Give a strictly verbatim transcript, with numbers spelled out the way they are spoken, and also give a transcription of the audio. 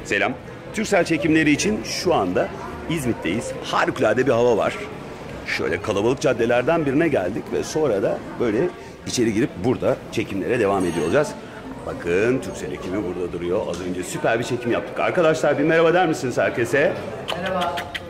Selam. Türksel çekimleri için şu anda İzmit'teyiz. Harikulade bir hava var. Şöyle kalabalık caddelerden birine geldik ve sonra da böyle içeri girip burada çekimlere devam ediyor olacağız. Bakın Türksel ekibi burada duruyor. Az önce süper bir çekim yaptık. Arkadaşlar bir merhaba der misiniz herkese? Merhaba.